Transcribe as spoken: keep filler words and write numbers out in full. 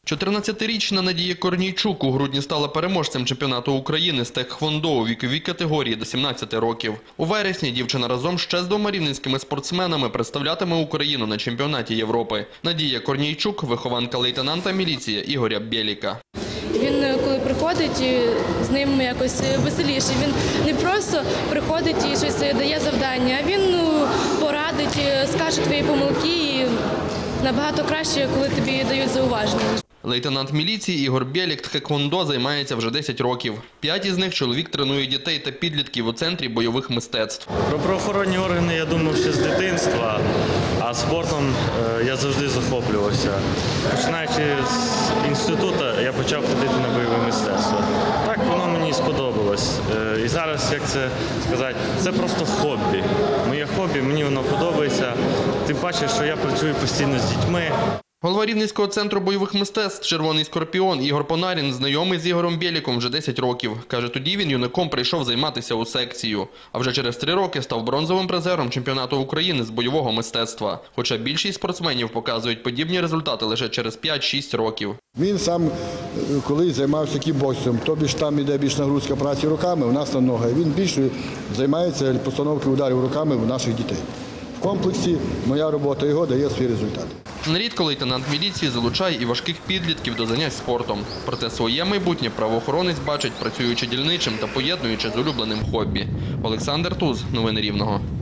чотирнадцятирічна Надія Корнійчук у грудні стала переможцем чемпіонату України з тхеквондо у віковій категорії до сімнадцяти років. У вересні дівчина разом ще з двома рівненськими спортсменами представлятиме Україну на чемпіонаті Європи. Надія Корнійчук – вихованка лейтенанта міліції Ігоря Бєліка. Він, коли приходить, з ним якось веселіше. Він не просто приходить і щось дає завдання, а він ну, порадить, скаже твої помилки і набагато краще, коли тобі дають зауваження. Лейтенант міліції Ігор Бєлік тхеквондо займається вже десять років. П'ять із них чоловік тренує дітей та підлітків у Центрі бойових мистецтв. Про правоохоронні органи я думав ще з дитинства, а спортом я завжди захоплювався. Починаючи з інституту, я почав ходити на бойове мистецтво. Так воно мені сподобалось. І зараз, як це сказати, це просто хобі. Моє хобі, мені воно подобається. Тим паче, що я працюю постійно з дітьми. Голова Рівненського центру бойових мистецтв «Червоний скорпіон» Ігор Понарін знайомий з Ігорем Бєліком вже десять років. Каже, тоді він юнаком прийшов займатися у секцію. А вже через три роки став бронзовим призером чемпіонату України з бойового мистецтва. Хоча більшість спортсменів показують подібні результати лише через п'ять-шість років. Він сам колись займався кікбоксом, тобі ж там іде більш нагрузка праці руками, у нас на ноги. Він більше займається постановкою ударів руками у наших дітей. В комплексі моя робота його дає свій результат. Нерідко лейтенант міліції залучає і важких підлітків до занять спортом. Проте своє майбутнє правоохоронець бачить, працюючи дільничим та поєднуючи з улюбленим хобі. Олександр Туз, новини Рівного.